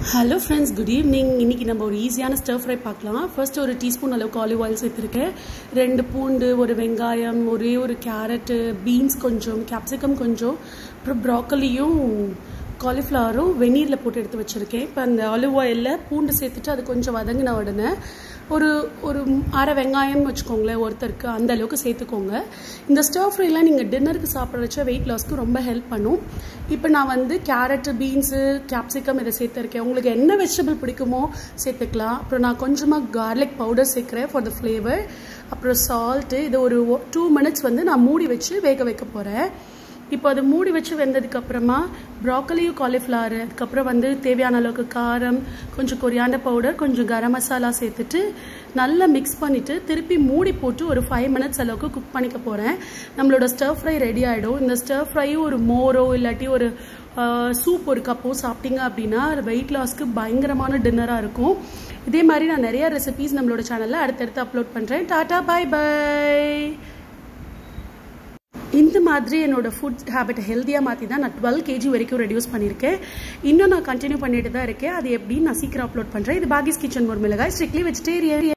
Hello friends, good evening. இன்னைக்கு நம்ம ஒரு ஈஸியான ஸ்டர் ஃப்ரை பார்க்கலாம். ஃபர்ஸ்ட் ஒரு டீஸ்பூன் அளவுக்கு ஆலிவ் ஆயில் சேர்த்துருக்கேன். 2 பூண்டு, ஒரு வெங்காயம், ஒரே ஒரு கேரட், பீன்ஸ் கொஞ்சம், கேப்சிகம் கொஞ்சம், அப்புறம் ப்ராக்கலியும் காலிஃப்ளவரும் வெந்நீரில் போட்டு எடுத்து வச்சுருக்கேன். இப்போ அந்த ஆலிவ் ஆயிலில் பூண்டு சேர்த்துட்டு அது கொஞ்சம் வதங்கின உடனே ஒரு அரை வெங்காயம் வச்சுக்கோங்களேன், ஒருத்தருக்கு அந்த அளவுக்கு சேர்த்துக்கோங்க. இந்த ஸ்டர் ஃப்ரைலாம் நீங்கள் டின்னருக்கு சாப்பிட வச்சா வெயிட் லாஸ்க்கு ரொம்ப ஹெல்ப் பண்ணும். இப்போ நான் கேரட்டு, பீன்ஸு, கேப்சிகம் இதை சேர்த்துருக்கேன். உங்களுக்கு என்ன வெஜிடபிள் பிடிக்குமோ சேர்த்துக்கலாம். அப்புறம் நான் கொஞ்சமாக கார்லிக் பவுடர் சேர்க்குறேன் ஃபார் த ஃப்ளேவர். அப்புறம் சால்ட்டு. இதை ஒரு 2 minutes நான் மூடி வச்சு வேக வைக்க போகிறேன். இப்போ அது மூடி வச்சு வெந்ததுக்கப்புறமா ப்ராக்கலியும் காலிஃப்ளவர், அதுக்கப்புறம் தேவையான அளவுக்கு காரம், கொஞ்சம் கொரியாண்டர் பவுடர், கொஞ்சம் கரம் மசாலா சேர்த்துட்டு நல்லா மிக்ஸ் பண்ணிவிட்டு திருப்பி மூடி போட்டு ஒரு 5 minutes அளவுக்கு குக் பண்ணிக்க போகிறேன். நம்மளோட ஸ்டர் ஃப்ரை ரெடி ஆகிடும். இந்த ஸ்டர் ஃப்ரையும் ஒரு மோரோ இல்லாட்டி ஒரு சூப் ஒரு கப்போ சாப்பிட்டீங்க அப்படின்னா வெயிட் லாஸ்க்கு பயங்கரமான டின்னராக இருக்கும். இதே மாதிரி நான் நிறைய ரெசிபீஸ் நம்மளோட சேனலில் அடுத்தடுத்து அப்லோட் பண்ணுறேன். Tata, bye bye. இந்த மாதிரி என்னோட ஃபுட் ஹேபிட் ஹெல்த்தியாக மாற்றி தான் நான் 12 kg வரைக்கும் ரெடியூஸ் பண்ணியிருக்கேன். இன்னும் நான் கண்டினியூ பண்ணிட்டு தான் இருக்கேன். அது எப்படி நான் சீக்கிரம் அப்லோட் பண்ணுறேன். இது பாகிஸ் கிச்சன் ஒரு மிளகாய், ஸ்ட்ரிக்ட்லி வெஜிடேரியன்.